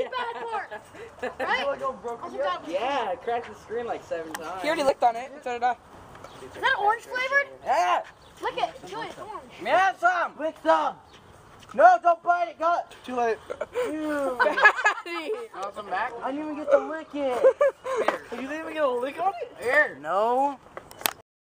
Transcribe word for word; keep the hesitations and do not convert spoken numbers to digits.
the bad part. Right? Yeah, I cracked the screen like seven times. He already licked on it. So did I. Is that orange flavored? Yeah! Lick it. Enjoy it. Orange. Yeah, some! Lick some! No, don't bite it, God! Too late. Ew. Want some back? I didn't even get to lick it. You didn't even get a lick on it? Here. No.